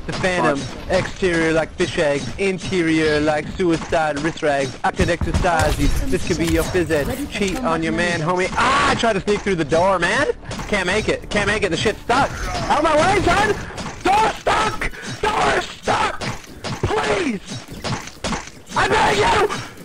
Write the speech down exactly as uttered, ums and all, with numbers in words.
the Phantom. Exterior like fish eggs, interior like suicide wrist rags. I could exercise you, this could be your phys ed. Cheat on your man, homie. Ah, I tried to sneak through the door, man. Can't make it, can't make it, the shit's stuck. Out of my way, son! Door stuck! Door stuck! Please! I beg you!